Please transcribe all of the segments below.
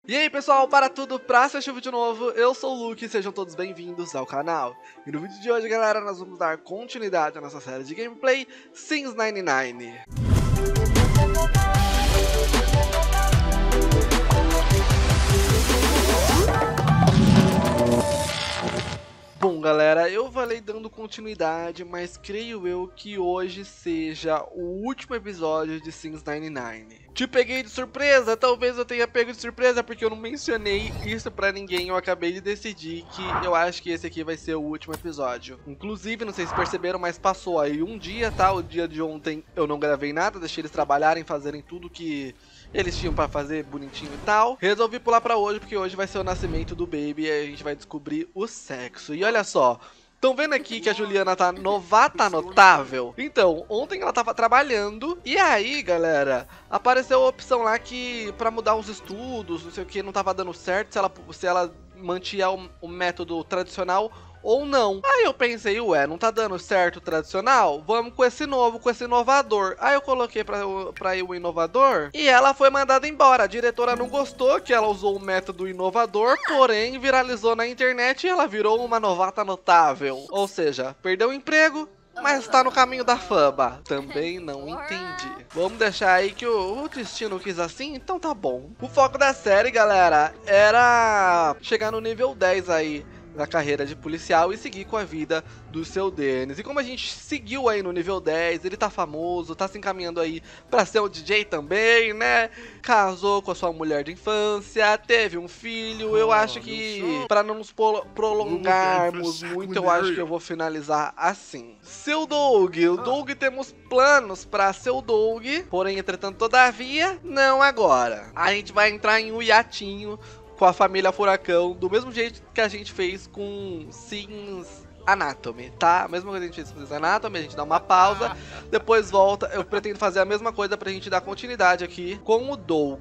E aí pessoal, para tudo, pra assistir o vídeo novo, eu sou o Luke e sejam todos bem-vindos ao canal. E no vídeo de hoje, galera, nós vamos dar continuidade à nossa série de gameplay Sims 99. Bom galera, eu falei dando continuidade, mas creio eu que hoje seja o último episódio de Sims 99. Te peguei de surpresa? Talvez eu tenha pego de surpresa porque eu não mencionei isso pra ninguém. Eu acabei de decidir que eu acho que esse aqui vai ser o último episódio. Inclusive, não sei se perceberam, mas passou aí um dia, tá? O dia de ontem eu não gravei nada, deixei eles trabalharem, fazerem tudo que eles tinham pra fazer bonitinho e tal. Resolvi pular pra hoje, porque hoje vai ser o nascimento do baby e a gente vai descobrir o sexo. E olha só, estão vendo aqui que a Juliana tá novata notável? Então, ontem ela tava trabalhando e aí, galera, apareceu a opção lá que pra mudar os estudos, não sei o que, não tava dando certo, se ela mantinha o método tradicional ou não. Aí eu pensei, ué, não tá dando certo o tradicional? Vamos com esse novo, com esse inovador. Aí eu coloquei pra ir o inovador e ela foi mandada embora. A diretora não gostou que ela usou o método inovador, porém viralizou na internet e ela virou uma novata notável. Ou seja, perdeu o emprego, mas está no caminho da fama. Também não entendi. Vamos deixar aí que o destino quis assim, então tá bom. O foco da série, galera, era chegar no nível 10 aí na carreira de policial e seguir com a vida do seu Dennis. E como a gente seguiu aí no nível 10, ele tá famoso, tá se encaminhando aí pra ser um DJ também, né? Casou com a sua mulher de infância, teve um filho. Eu acho que, pra não nos prolongarmos muito, eu acho que eu vou finalizar assim. Seu Doug, o Doug, temos planos pra seu Doug, porém, entretanto, todavia, não agora. A gente vai entrar em um iatinho com a família Furacão, do mesmo jeito que a gente fez com Sims Anatomy, tá? A mesma coisa que a gente fez com Sims Anatomy, a gente dá uma pausa, depois volta. Eu pretendo fazer a mesma coisa pra gente dar continuidade aqui com o Doug.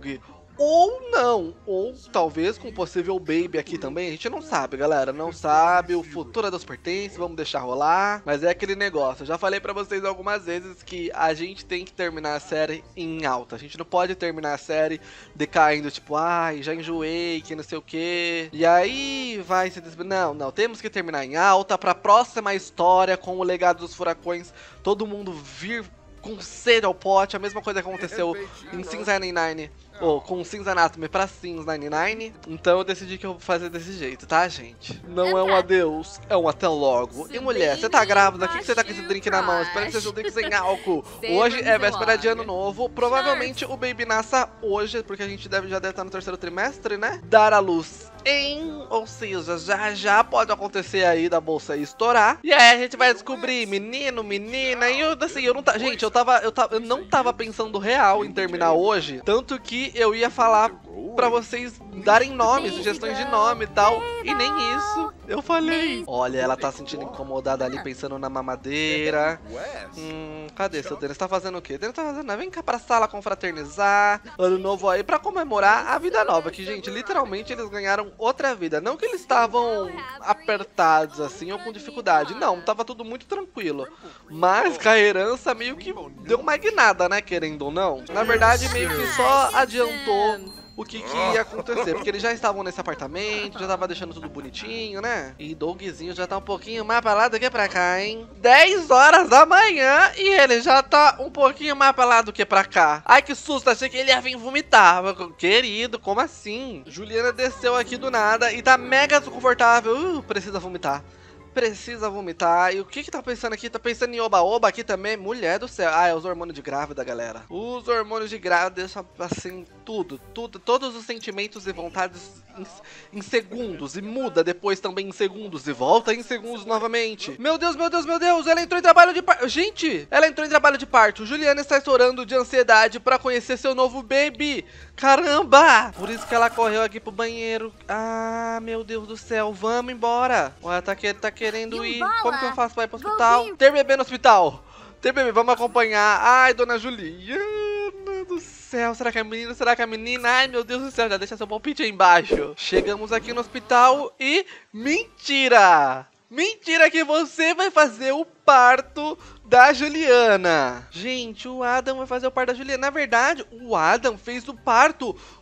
Ou não, ou talvez com o possível baby aqui também, a gente não sabe, galera, não sabe, o futuro é dos pertences, vamos deixar rolar, mas é aquele negócio, eu já falei pra vocês algumas vezes que a gente tem que terminar a série em alta, a gente não pode terminar a série decaindo, tipo, ai, já enjoei, que não sei o que, e aí vai se não, temos que terminar em alta pra próxima história com o legado dos furacões, todo mundo vir com sede ao pote, a mesma coisa que aconteceu em Sims 99, ou com Sims Anatomy pra Sims 99, então eu decidi que eu vou fazer desse jeito, tá, gente? Não é um adeus, é um até logo. E mulher, você tá grávida? O que você tá com esse drink na mão? Espero que seja um drink sem álcool. Hoje é véspera de ano novo, provavelmente o baby nasça hoje, porque a gente já deve estar no terceiro trimestre, né? Dar à luz ou seja, já pode acontecer aí da bolsa aí estourar. E aí a gente vai descobrir menino, menina. E eu, assim, eu não tá, gente, eu não tava pensando real em terminar hoje, tanto que eu ia falar pra vocês darem nomes, sugestões de nome e tal, e nem isso eu falei. Olha, ela tá se sentindo incomodada ali, pensando na mamadeira. Cadê seu Dennis? Tá fazendo o quê? Dennis tá fazendo, vem cá pra sala confraternizar, ano novo aí, pra comemorar a vida nova, que, gente, literalmente eles ganharam outra vida. Não que eles estavam apertados, assim, ou com dificuldade, não, tava tudo muito tranquilo, mas com a herança meio que deu uma guinada, né, querendo ou não. Na verdade, meio que só adiantou o que ia acontecer, porque eles já estavam nesse apartamento, já tava deixando tudo bonitinho, né? E Dougzinho já tá um pouquinho mais pra lá do que pra cá, hein? 10 horas da manhã e ele já tá um pouquinho mais pra lá do que pra cá. Ai, que susto, achei que ele ia vir vomitar. Querido, como assim? Juliana desceu aqui do nada e tá mega desconfortável. Precisa vomitar. Precisa vomitar. E o que tá pensando aqui? Tá pensando em oba-oba aqui também? Mulher do céu. Ah, é os hormônios de grávida, galera. Os hormônios de grávida deixam, assim, todos os sentimentos e vontades em segundos. E muda depois também em segundos. E volta em segundos novamente. Meu Deus, meu Deus, meu Deus. Ela entrou em trabalho de parto. Gente, ela entrou em trabalho de parto. Juliana está estourando de ansiedade pra conhecer seu novo baby. Caramba! Por isso que ela correu aqui pro banheiro. Ah, meu Deus do céu. Vamos embora. Ué, tá querendo ir. Como que eu faço pra ir pro hospital? Ter bebê no hospital. Ter bebê, vamos acompanhar. Ai, dona Juliana do céu. Será que é menino? Será que é menina? Ai, meu Deus do céu. Já deixa seu palpite aí embaixo. Chegamos aqui no hospital e... mentira! Mentira que você vai fazer o parto da Juliana. Gente, o Adam vai fazer o parto da Juliana. Na verdade, o Adam fez o parto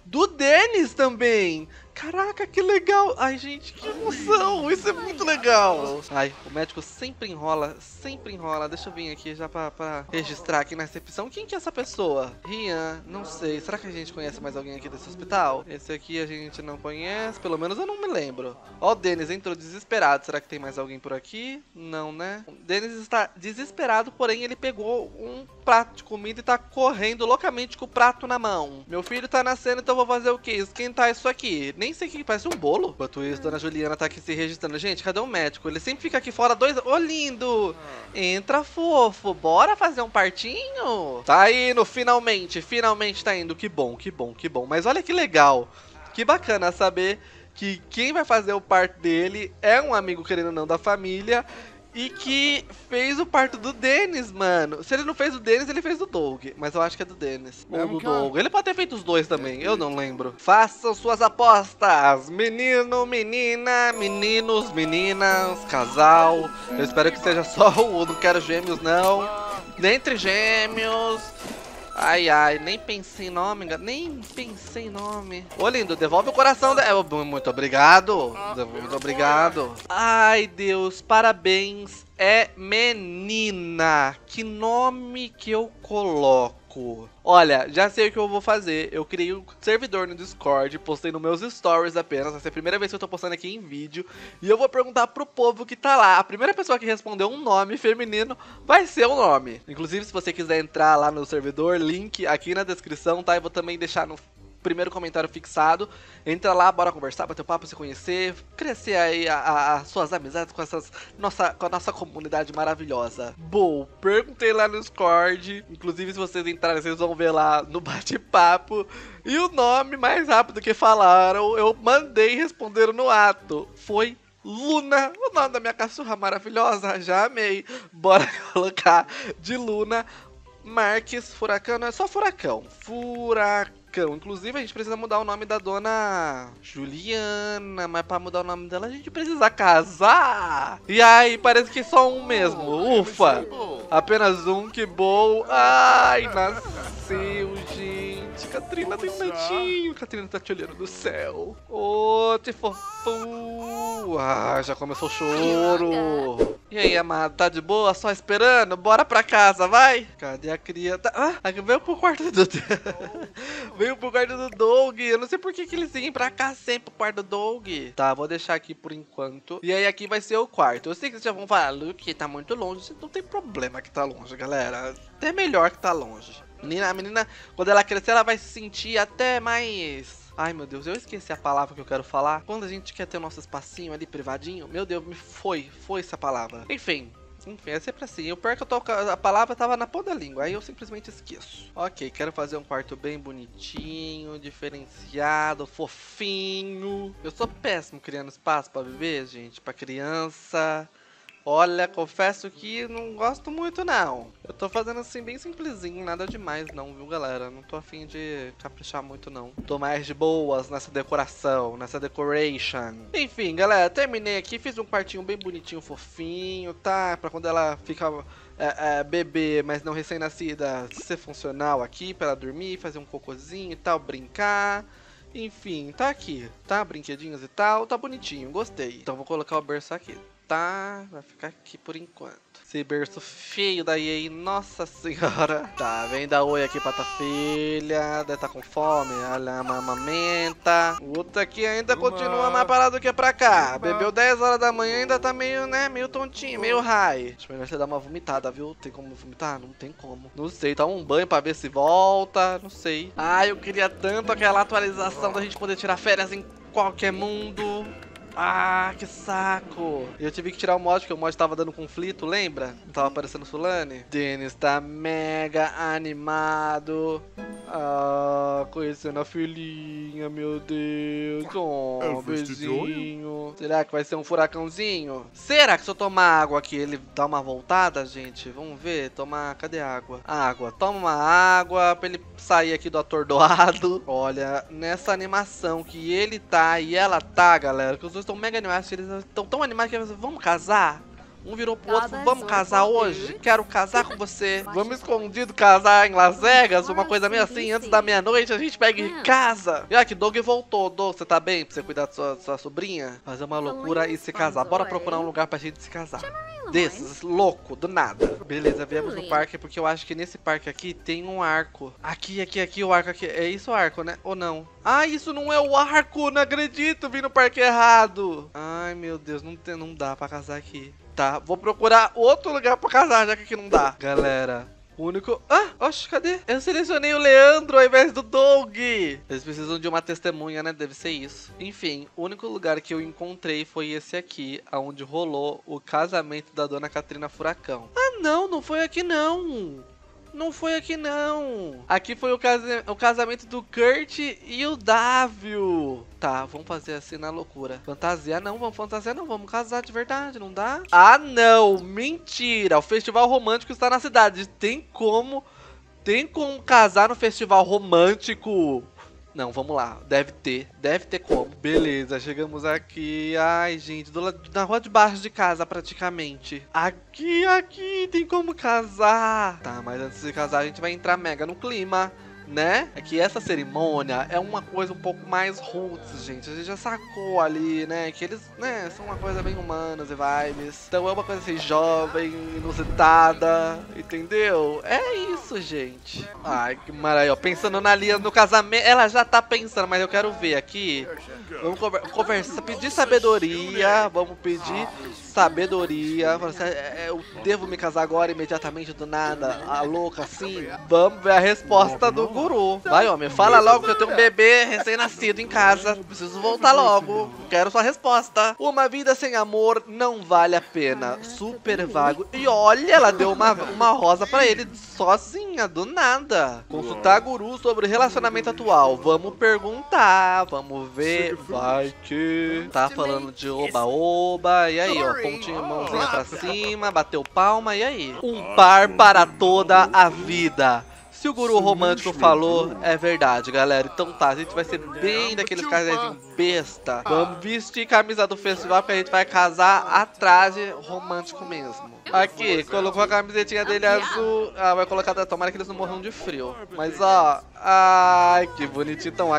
do Dennis também. Caraca, que legal. Ai, gente, que emoção. Isso é muito legal. Ai, o médico sempre enrola, sempre enrola. Deixa eu vir aqui já pra registrar aqui na recepção. Quem que é essa pessoa? Rian, não sei. Será que a gente conhece mais alguém aqui desse hospital? Esse aqui a gente não conhece. Pelo menos eu não me lembro. Ó, o Dennis entrou desesperado. Será que tem mais alguém por aqui? Não, né? O Dennis está desesperado, porém ele pegou um prato de comida e tá correndo loucamente com o prato na mão. Meu filho tá nascendo, então eu vou fazer o quê? Esquentar isso aqui. Nem sei o que parece um bolo. Enquanto isso, dona Juliana tá aqui se registrando. Gente, cadê o médico? Ele sempre fica aqui fora Ô, lindo! Entra, fofo. Bora fazer um partinho? Tá indo, finalmente. Finalmente tá indo. Que bom, que bom, que bom. Mas olha que legal. Que bacana saber que quem vai fazer o parto dele é um amigo, querendo ou não, da família. E que fez o parto do Dennis, mano. Se ele não fez o Dennis, ele fez do Doug. Mas eu acho que é do Dennis. Ou do Doug. Ele pode ter feito os dois também, eu não lembro. Façam suas apostas. Menino, menina, meninos, meninas, casal. Eu espero que seja só o... Não quero gêmeos, não. Dentre gêmeos. Ai, ai, nem pensei em nome, nem pensei em nome. Ô, lindo, devolve o coração dela. Muito obrigado. Muito obrigado. Ai, Deus, parabéns. É menina. Que nome que eu coloco? Olha, já sei o que eu vou fazer. Eu criei um servidor no Discord, postei nos meus stories apenas. Vai ser a primeira vez que eu tô postando aqui em vídeo. E eu vou perguntar pro povo que tá lá. A primeira pessoa que responder um nome feminino vai ser o nome. Inclusive, se você quiser entrar lá no servidor, link aqui na descrição, tá? Eu vou também deixar no primeiro comentário fixado. Entra lá, bora conversar, bater um papo, se conhecer, crescer aí as suas amizades com a nossa comunidade maravilhosa. Bom, perguntei lá no Discord, inclusive se vocês entrarem, vocês vão ver lá no bate-papo. E o nome mais rápido que falaram, eu mandei e responderam no ato. Foi Luna, o nome da minha cachorra maravilhosa, já amei. Bora colocar de Luna Marques Furacão, não é só Furacão, Furacão. Inclusive, a gente precisa mudar o nome da dona Juliana, mas pra mudar o nome dela a gente precisa casar. E aí, parece que só um mesmo. Ufa! Apenas um, que bom. Ai, nasceu, gente. Catrina tem um netinho. Catrina tá te olhando do céu. Ô, te fofo. Ah, já começou o choro. E aí, amado, tá de boa? Só esperando? Bora pra casa, vai? Cadê a criança? Ah, veio pro quarto do... Veio pro quarto do Doug. Eu não sei por que eles vêm pra cá sempre, pro quarto do Doug. Tá, vou deixar aqui por enquanto. E aí aqui vai ser o quarto. Eu sei que vocês já vão falar, Luke, tá muito longe. Não tem problema que tá longe, galera. Até melhor que tá longe. A menina, quando ela crescer, ela vai se sentir até mais... Ai, meu Deus, eu esqueci a palavra que eu quero falar. Quando a gente quer ter o nosso espacinho ali, privadinho. Meu Deus, foi essa palavra. Enfim, é sempre assim. O pior é que a palavra tava na ponta da língua, aí eu simplesmente esqueço. Ok, quero fazer um quarto bem bonitinho, diferenciado, fofinho. Eu sou péssimo criando espaço pra viver, gente, pra criança. Olha, confesso que não gosto muito, não. Eu tô fazendo assim bem simplesinho, nada demais não, viu, galera? Não tô afim de caprichar muito, não. Tô mais de boas nessa decoração, nessa decoration. Enfim, galera, terminei aqui, fiz um quartinho bem bonitinho, fofinho, tá? Pra quando ela fica... bebê, mas não recém-nascida, ser funcional aqui pra ela dormir, fazer um cocôzinho e tal, brincar. Enfim, tá aqui, tá? Brinquedinhos e tal, tá bonitinho, gostei. Então vou colocar o berço aqui. Tá, vai ficar aqui por enquanto. Esse berço feio da EA, nossa senhora. Tá, vem dar oi aqui pra tua filha. Deve tá com fome, olha a mamamenta. O outro aqui ainda continua mais parado que pra cá. Bebeu 10 horas da manhã, ainda tá meio, né, meio tontinho, meio high. Acho melhor você dar uma vomitada, viu? Tem como vomitar? Não tem como. Não sei, toma um banho pra ver se volta, não sei. Ah, eu queria tanto aquela atualização da gente poder tirar férias em qualquer mundo. Ah, que saco. Eu tive que tirar o mod, porque o mod tava dando conflito, lembra? Não tava aparecendo Sulane. Dennis tá mega animado. Ah, conhecendo a filhinha, meu Deus. Oh, beijinho. Será que vai ser um furacãozinho? Será que se eu tomar água aqui, ele dá uma voltada, gente? Vamos ver. Tomar... Cadê a água? Água. Toma uma água pra ele sair aqui do atordoado. Olha, nessa animação que ele tá e ela tá, galera, que os dois estão mega animados. Eles estão tão animados que eles vamos casar? Um virou pro outro, vamos casar hoje? Quero casar com você. Vamos escondido casar em Las Vegas, uma coisa meio assim, antes da meia-noite a gente pega e casa. E que Doug voltou. Doug, você tá bem? Pra você cuidar da sua sobrinha? Fazer uma loucura e se casar. Bora procurar um lugar pra gente se casar. Desses, louco, do nada. Beleza, viemos no parque porque eu acho que nesse parque aqui tem um arco. Aqui, o arco aqui. É isso o arco, né? Ou não? Ah, isso não é o arco, não acredito, vim no parque errado. Ai, meu Deus, não dá pra casar aqui. Tá, vou procurar outro lugar pra casar, já que aqui não dá. Galera, o único... Ah, oxe, cadê? Eu selecionei o Leandro ao invés do Doug. Eles precisam de uma testemunha, né? Deve ser isso. Enfim, o único lugar que eu encontrei foi esse aqui, onde rolou o casamento da Dona Catrina Furacão. Ah, não foi aqui não. Não foi aqui não. Aqui foi o casamento do Kurt e o Dávio. Tá, vamos fazer assim na loucura. Fantasia não, vamos casar de verdade, não dá? Ah não, mentira. O festival romântico está na cidade. Tem como casar no festival romântico? Não, vamos lá, deve ter como. Beleza, chegamos aqui. Ai, gente, na rua de baixo de casa, praticamente. Aqui, tem como casar. Tá, mas antes de casar, a gente vai entrar mega no clima, né? É que essa cerimônia é uma coisa um pouco mais roots, gente. A gente já sacou ali, né? Que eles, né, são uma coisa bem humanas e vibes. Então é uma coisa assim, jovem, inusitada, entendeu? É isso, gente. Ai, que maravilha. Pensando na Lia no casamento. Ela já tá pensando, mas eu quero ver aqui. Vamos conversar, pedir sabedoria. Vamos pedir sabedoria. Eu devo me casar agora, imediatamente, do nada? A louca assim? Vamos ver a resposta do guru. Vai, homem, fala logo que eu tenho um bebê recém-nascido em casa. Preciso voltar logo. Quero sua resposta. Uma vida sem amor não vale a pena. Super vago. E olha, ela deu uma rosa pra ele sozinha, do nada. Consultar guru sobre o relacionamento atual. Vamos perguntar, vamos ver. Vai que... Tá falando de oba-oba. E aí, ó, pontinho, mãozinha pra cima, bateu palma, e aí? Um par para toda a vida. Se o guru romântico falou, é verdade, galera. Então tá, a gente vai ser bem daqueles casalzinhos besta. Vamos vestir camisa do festival, porque a gente vai casar atrás de romântico mesmo. Aqui, colocou a camisetinha dele azul. Ah, vai colocar, tomara que eles não morram de frio. Mas ó, ai, que bonitinho, tão a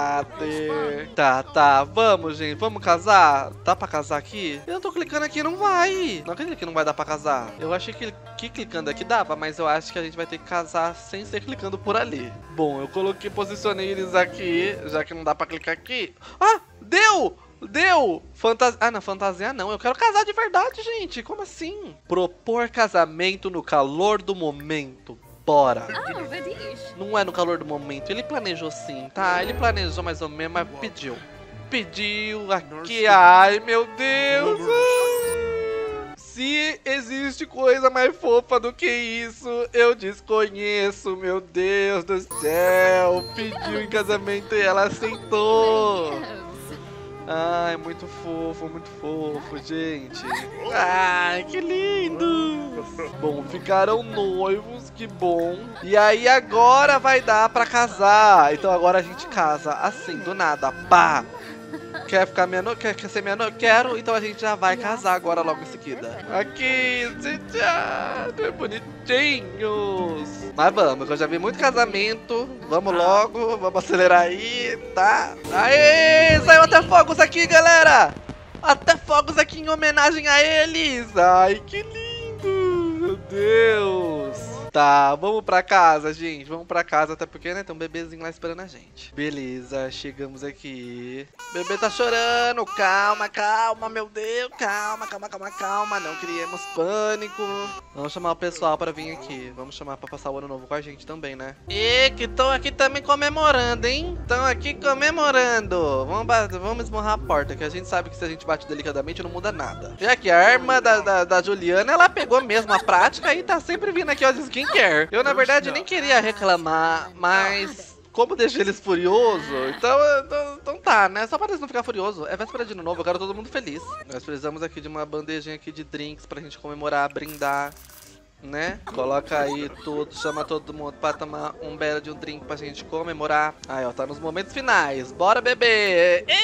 caráter. Tá, vamos, gente, vamos casar? Dá pra casar aqui? Eu tô clicando aqui, não vai. Não acredito que não vai dar pra casar. Eu achei que clicando aqui dava, mas eu acho que a gente vai ter que casar sem ser clicando por ali. Bom, eu posicionei eles aqui, já que não dá pra clicar aqui. Ah, deu! Fantasia. Ah, não, fantasia não. Eu quero casar de verdade, gente. Como assim? Propor casamento no calor do momento. Bora. Não é no calor do momento. Ele planejou sim, tá? Ele planejou mais ou menos, mas pediu aqui. Ai, meu Deus. Se existe coisa mais fofa do que isso, eu desconheço, meu Deus do céu. Pediu em casamento e ela aceitou. Ai, muito fofo, gente. Ai, que lindo. Bom, ficaram noivos, que bom. E aí agora vai dar pra casar. Então agora a gente casa assim, do nada, pá. Quer ficar minha noiva? Quer ser minha noiva? Quero, então a gente já vai casar agora logo em seguida. Aqui, gente, é bonitinhos. Mas vamos, que eu já vi muito casamento. Vamos logo, vamos acelerar aí, tá? Aê, saiu até fogos aqui, galera. Até fogos aqui em homenagem a eles. Ai, que lindo, meu Deus. Tá, vamos pra casa, gente. Vamos pra casa, até porque, né, tem um bebezinho lá esperando a gente. Beleza, chegamos aqui. O bebê tá chorando. Calma, meu Deus. Calma. Não criemos pânico. Vamos chamar o pessoal pra vir aqui. Vamos chamar pra passar o ano novo com a gente também, né? E que estão aqui também comemorando, hein? Estão aqui comemorando. Vamos esmurrar a porta, que a gente sabe que se a gente bate delicadamente não muda nada. E aqui, a arma da Juliana, ela pegou mesmo a prática e tá sempre vindo aqui, ó, de skincare. Eu, na verdade, nem queria reclamar, mas como deixei eles furiosos, então tá, né? Só para eles não ficar furiosos. É véspera de ano novo, eu quero todo mundo feliz. Nós precisamos aqui de uma bandejinha aqui de drinks pra gente comemorar, brindar, né? Coloca aí tudo, chama todo mundo pra tomar um belo de um drink pra gente comemorar. Aí, ó, tá nos momentos finais. Bora beber! E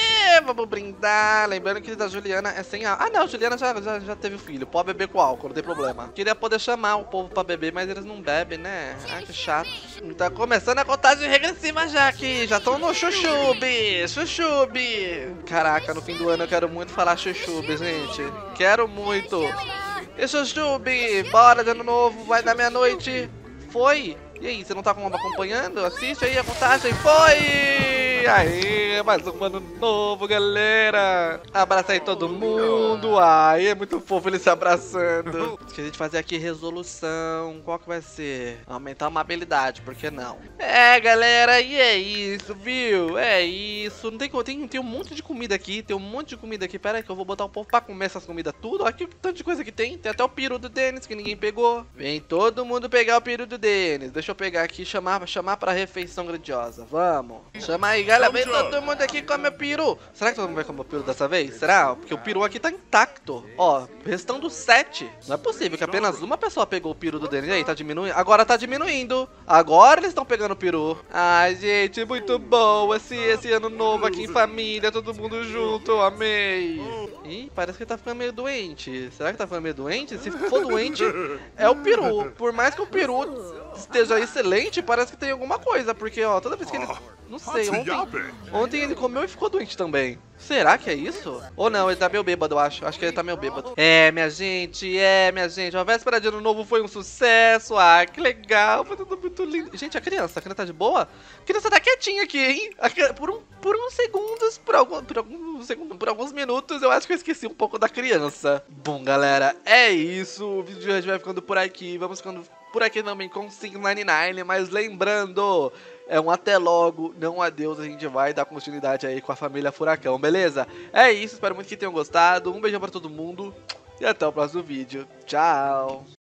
vamos brindar. Lembrando que da Juliana é sem álcool. Ah, não, Juliana já teve filho. Pode beber com álcool, não tem problema. Queria poder chamar o povo pra beber, mas eles não bebem, né? Ah, que chato. Tá começando a contagem regressiva já aqui. Já estão no chuchube. Chuchube. Caraca, no fim do ano eu quero muito falar chuchube, gente. Quero muito. E chuchube, bora de ano novo, vai dar meia-noite. Foi. E aí, você não tá acompanhando? Assiste aí a contagem. Foi! Aí, mais um ano novo, galera. Abraça aí todo mundo. Ai, é muito fofo eles se abraçando. Acho que a gente fazer aqui resolução. Qual que vai ser? Aumentar uma habilidade, por que não? É, galera, e é isso, viu? É isso. Não tem um monte de comida aqui. Tem um monte de comida aqui. Pera aí que eu vou botar o povo pra comer essas comidas tudo. Olha que tanto de coisa que tem. Tem até o peru do Denis que ninguém pegou. Vem todo mundo pegar o peru do Denis. Deixa eu pegar aqui e chamar pra refeição grandiosa. Vamos. Chama aí, galera. Vem todo mundo aqui comer o peru. Será que todo mundo vai comer o peru dessa vez? Será? Porque o peru aqui tá intacto. Ó, restando 7. Não é possível que apenas uma pessoa pegou o peru do Denis. E aí, tá diminuindo? Agora tá diminuindo. Agora eles estão pegando o peru. Ai, gente, muito bom esse ano novo aqui em família. Todo mundo junto. Eu amei. Ih, parece que tá ficando meio doente. Será que tá ficando meio doente? Se for doente, é o peru. Por mais que o peru esteja excelente, parece que tem alguma coisa. Porque, ó, toda vez que ele... Não sei, ontem ele comeu e ficou doente também. Será que é isso? Ou não, ele tá meio bêbado, eu acho. Acho que ele tá meio bêbado. Minha gente. A véspera de ano novo foi um sucesso. Ah, que legal. Foi tudo muito lindo. Gente, a criança tá de boa? A criança tá quietinha aqui, hein? Por uns segundos, por alguns minutos, eu acho que eu esqueci um pouco da criança. Bom, galera, é isso. O vídeo de hoje vai ficando por aqui. Vamos ficando por aqui também com 599, mas lembrando, é um até logo, não adeus, a gente vai dar continuidade aí com a família Furacão, beleza? É isso, espero muito que tenham gostado, um beijão pra todo mundo e até o próximo vídeo, tchau!